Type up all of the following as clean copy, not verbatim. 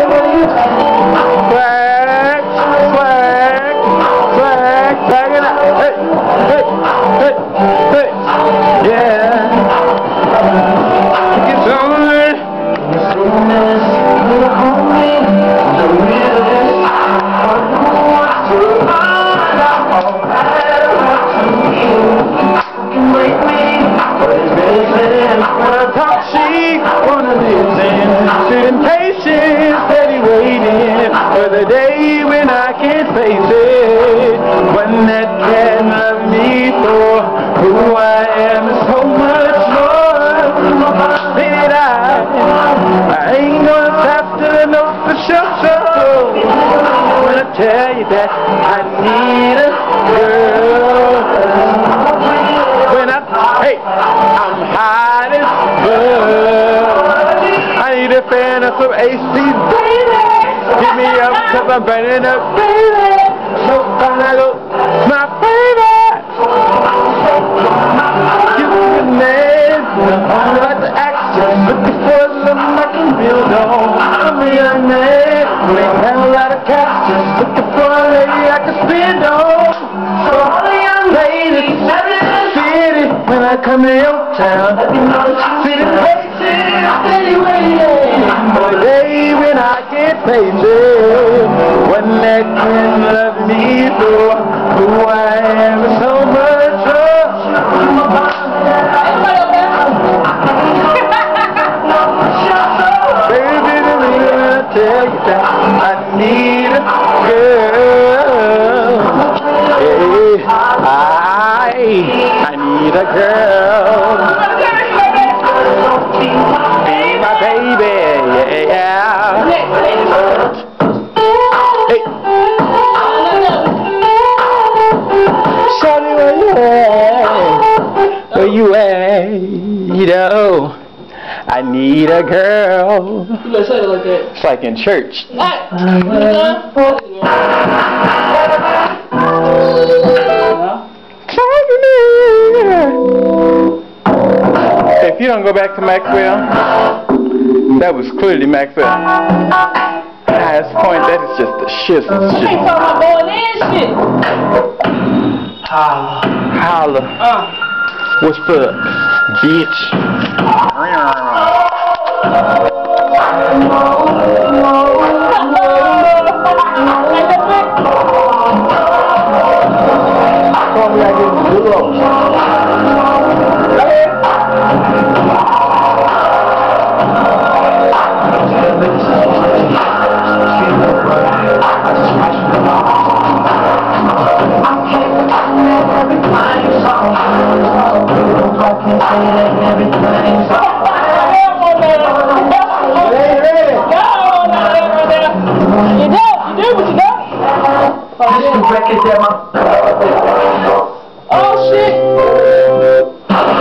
Swag, swag, swag, swag it out. Hey, hey, hey, hey, yeah. It's on. The day when I can't face it, when that can love me for who I am is so much more. That I ain't gonna stop till I know for sure. When I tell you that I need a girl, when I'm hot as fuck, I need a fan of some AC, baby. Give me up, cause I'm burning up, baby. So fine, I go, my favorite. You can name, I like the action, looking for something I can build on. I'm a young man, who ain't had a lot of cash, just looking for a lady I can spend on. So all the young ladies, city, when I come to your town, city places, anyway. The day when I can't face it, when that can love me for who I am so much baby, I tell you that I need a girl. Hey, I need a girl. Be my baby, yeah. Hey. Shawty, where you at? Where you at? You know, I need a girl. You better say it like that. It's like in church. If you don't go back to Maxwell, that was clearly Maxwell. Highest point, that is just the shit. I ain't talking about going in shit. Holla. What's up, bitch? Oh shit!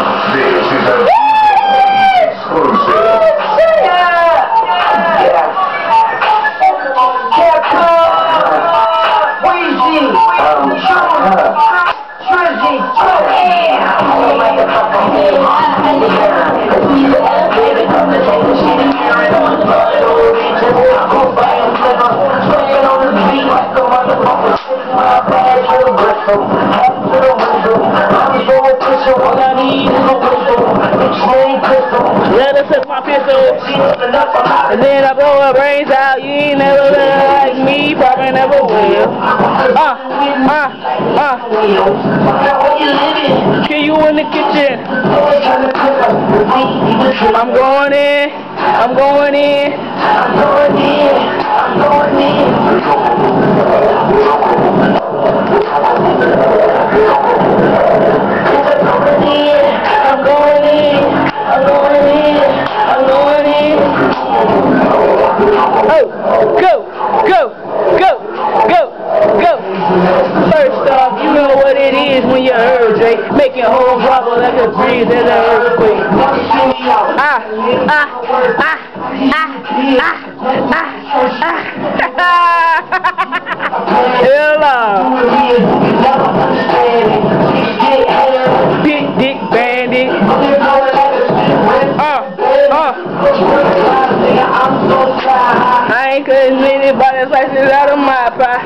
Let us take my pistol, and then I blow her brains out. You ain't never like me, probably never will. Kill you in the kitchen. I'm going in. I'm going in. I'm going in. I'm going in. I'm going in. I'm going in. I'm going in. Oh, go, go, go, go, go. First off, you know what it is when you urge, right? Making whole rubber like a breeze as an earthquake. Hell Big dick bandit. I ain't cutting anybody slices out of my pie.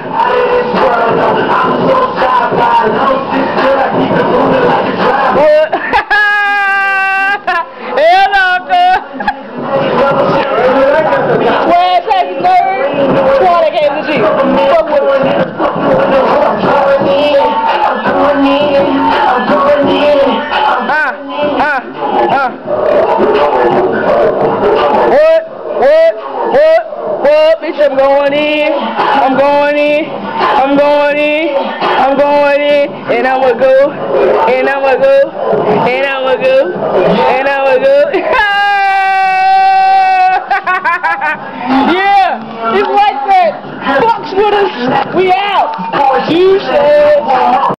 What? Hell no, cuz. Where Texas nerd? Squad that came to G. Fuck with it. What? Bitch, I'm going in. I'm going in. I'm going in. I'm going in. And I'ma go. And I'ma go. And I'ma go. And I'ma go. Yeah, it's like that. Fucks with us. We out. You said.